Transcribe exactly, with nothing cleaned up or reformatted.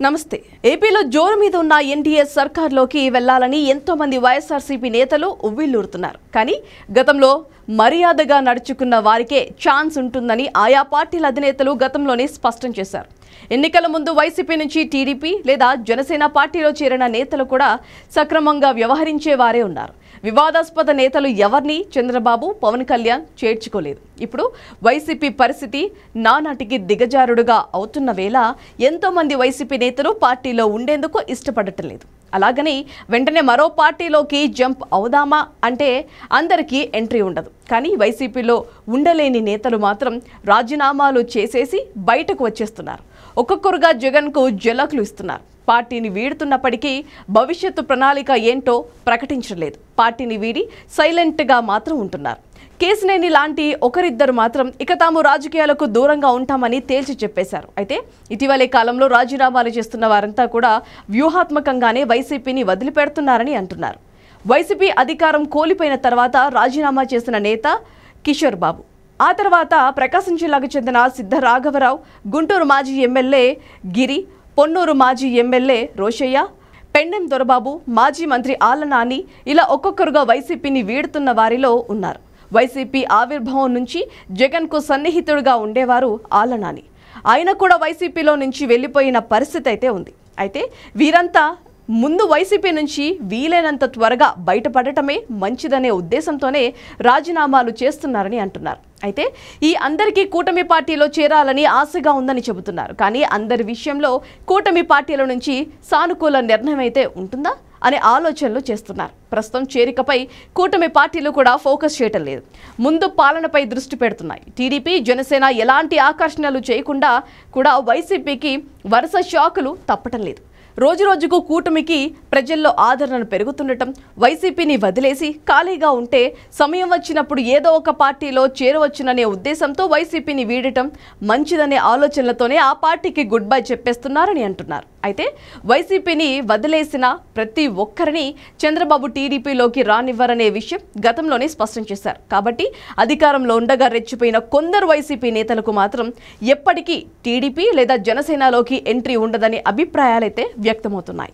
నమస్తే. ఏపీలో జోరు మీద ఉన్న ఎన్డీఏ సర్కార్లోకి వెళ్లాలని ఎంతో మంది వైఎస్ఆర్సీపీ నేతలు ఉవ్విళ్లూరుతున్నారు. కానీ గతంలో మర్యాదగా నడుచుకున్న వారికే ఛాన్స్ ఉంటుందని ఆయా పార్టీల అధినేతలు గతంలోనే స్పష్టం చేశారు. ఎన్నికల ముందు వైసీపీ నుంచి టీడీపీ లేదా జనసేన పార్టీలో చేరిన నేతలు కూడా సక్రమంగా వ్యవహరించే వారే ఉన్నారు. వివాదాస్పద నేతలు ఎవరిని చంద్రబాబు, పవన్ కళ్యాణ్ చేర్చుకోలేదు. ఇప్పుడు వైసీపీ పరిస్థితి నానాటికి దిగజారుడుగా అవుతున్న వేళ ఎంతో మంది వైసీపీ నేతలు పార్టీలో ఉండేందుకు ఇష్టపడటం లేదు. అలాగని వెంటనే మరో పార్టీలోకి జంప్ అవుదామా అంటే అందరికీ ఎంట్రీ ఉండదు. కానీ వైసీపీలో ఉండలేని నేతలు మాత్రం రాజీనామాలు చేసేసి బయటకు వచ్చేస్తున్నారు. ఒక్కొక్కరుగా జగన్కు జలకులు ఇస్తున్నారు. పార్టీని వీడుతున్నప్పటికీ భవిష్యత్తు ప్రణాళిక ఏంటో ప్రకటించలేదు. పార్టీని వీడి సైలెంట్గా మాత్రం ఉంటున్నారు. కేసినేని లాంటి ఒకరిద్దరు మాత్రం ఇక తాము రాజకీయాలకు దూరంగా ఉంటామని తేల్చి చెప్పేశారు. అయితే ఇటీవలే కాలంలో రాజీనామాలు చేస్తున్న వారంతా కూడా వ్యూహాత్మకంగానే వైసీపీని వదిలిపెడుతున్నారని అంటున్నారు. వైసీపీ అధికారం కోల్పోయిన తర్వాత రాజీనామా చేసిన నేత కిషోర్ బాబు, ఆ తర్వాత ప్రకాశం జిల్లాకు చెందిన సిద్ధరాఘవరావు, గుంటూరు మాజీ ఎమ్మెల్యే గిరి, పొన్నూరు మాజీ ఎమ్మెల్యే రోషయ్య, పెండెం దొరబాబు, మాజీ మంత్రి ఆళ్ల నాని ఇలా ఒక్కొక్కరుగా వైసీపీని వీడుతున్న వారిలో ఉన్నారు. వైసీపీ ఆవిర్భావం నుంచి జగన్కు సన్నిహితుడుగా ఉండేవారు ఆళ్ల నాని. ఆయన కూడా వైసీపీలో నుంచి వెళ్ళిపోయిన పరిస్థితి అయితే ఉంది. అయితే వీరంతా ముందు వైసీపీ నుంచి వీలైనంత త్వరగా బయటపడటమే మంచిదనే ఉద్దేశంతోనే రాజీనామాలు చేస్తున్నారని అంటున్నారు. అయితే ఈ అందరికీ కూటమి పార్టీలో చేరాలని ఆశగా ఉందని చెబుతున్నారు. కానీ అందరి విషయంలో కూటమి పార్టీల నుంచి సానుకూల నిర్ణయం అయితే ఉంటుందా అనే ఆలోచనలు చేస్తున్నారు. ప్రస్తుతం చేరికపై కూటమి పార్టీలు కూడా ఫోకస్ చేయటం లేదు. ముందు పాలనపై దృష్టి పెడుతున్నాయి. టీడీపీ, జనసేన ఎలాంటి ఆకర్షణలు చేయకుండా కూడా వైసీపీకి వరుస షాకులు తప్పటం లేదు. రోజు రోజుకు కూటమికి ప్రజల్లో ఆదరణ పెరుగుతుండటం, వైసీపీని వదిలేసి ఖాళీగా ఉంటే సమయం వచ్చినప్పుడు ఏదో ఒక పార్టీలో చేరవచ్చుననే ఉద్దేశంతో వైసీపీని వీడటం మంచిదనే ఆలోచనలతోనే ఆ పార్టీకి గుడ్ బై చెప్పేస్తున్నారని అంటున్నారు. అయితే వైసీపీని వదిలేసిన ప్రతి ఒక్కరిని చంద్రబాబు టీడీపీలోకి రానివ్వరనే విషయం గతంలోనే స్పష్టం చేశారు. కాబట్టి అధికారంలో ఉండగా రెచ్చిపోయిన కొందరు వైసీపీ నేతలకు మాత్రం ఎప్పటికీ టీడీపీ లేదా జనసేనలోకి ఎంట్రీ ఉండదనే అభిప్రాయాలైతే వ్యక్తమవుతున్నాయి.